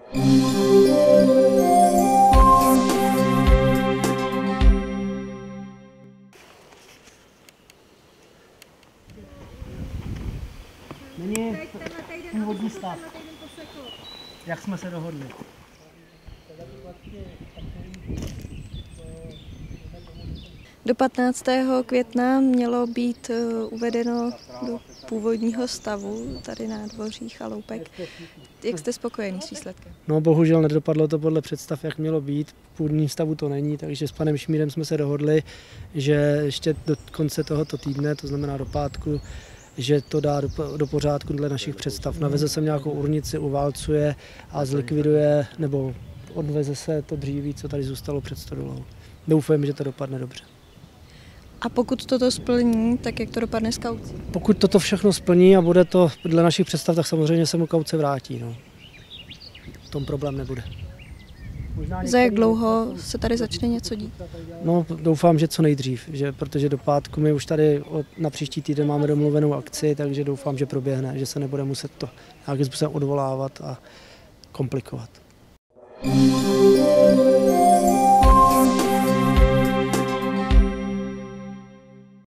Není původní stav, jak jsme se dohodli. Do 15. května mělo být uvedeno do původního stavu tady na nádvoří Chaloupek. Jak jste spokojený s výsledkem? No bohužel nedopadlo to podle představ, jak mělo být. V původním stavu to není, takže s panem Šmídem jsme se dohodli, že ještě do konce tohoto týdne, to znamená do pátku, že to dá do pořádku dle našich představ. Naveze sem nějakou urnici, uválcuje a zlikviduje, nebo odveze se to dříví, co tady zůstalo před stodolou. Doufujeme, že to dopadne dobře. A pokud toto splní, tak jak to dopadne s kaucí? Pokud toto všechno splní a bude to dle našich představ, tak samozřejmě se mu kauce vrátí. No. V tom problém nebude. Za jak dlouho se tady začne něco dít? No, doufám, že co nejdřív, protože do pátku my už tady na příští týden máme domluvenou akci, takže doufám, že proběhne, že se nebude muset to nějakým způsobem odvolávat a komplikovat.